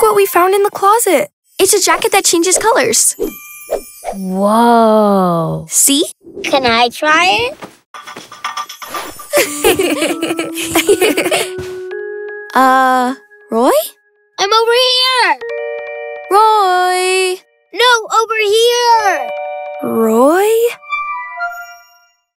what we found in the closet. It's a jacket that changes colors. Whoa. See? Can I try it? Roy? I'm over here! Roy! No, over here! Roy?